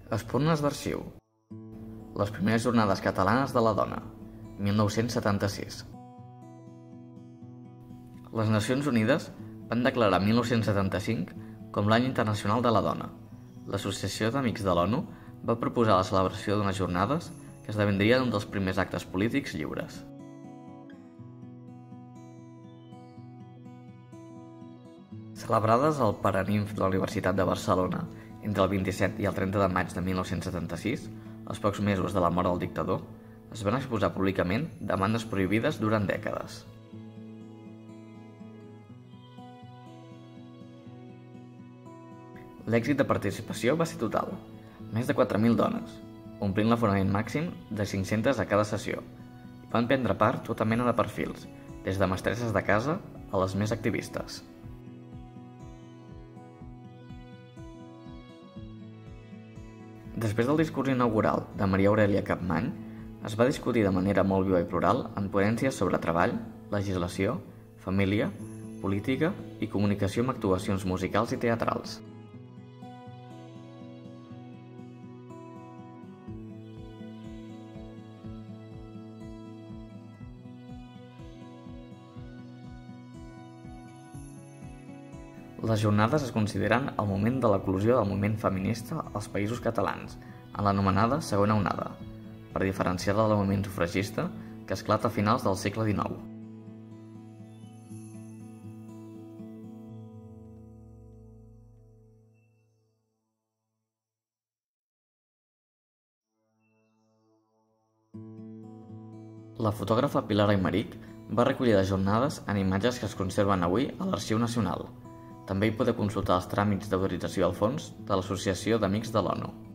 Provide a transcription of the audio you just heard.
Espurnes d'arxiu. Les primeres jornades catalanes de la dona, 1976. Les Nacions Unides van declarar 1975 com l'Any Internacional de la Dona. L'Associació d'Amics de l'ONU va proposar la celebració d'unes jornades que esdevindrien un dels primers actes polítics lliures. Celebrades al Paraninf de la Universitat de Barcelona entre el 27 i el 30 de maig de 1976, als pocs mesos de la mort del dictador, es van exposar públicament demandes prohibides durant dècades. L'èxit de participació va ser total, més de 4.000 dones, omplint l'aforament màxim de 500 a cada sessió, i van prendre part tota mena de perfils, des de mestresses de casa a les més activistes. Després del discurs inaugural de Maria Aurèlia Capmany, es va discutir de manera molt viva i plural en ponències sobre treball, legislació, família, política i comunicació amb actuacions musicals i teatrals. Les jornades es consideren el moment de l'eclosió del moviment feminista als països catalans, en l'anomenada segona onada, per diferenciar-la del moviment sufragista que esclata a finals del segle XIX. La fotògrafa Pilar Aymerich va recollir les jornades en imatges que es conserven avui a l'Arxiu Nacional. També hi podeu consultar els tràmits d'autorització al fons de l'Associació d'Amics de l'ONU.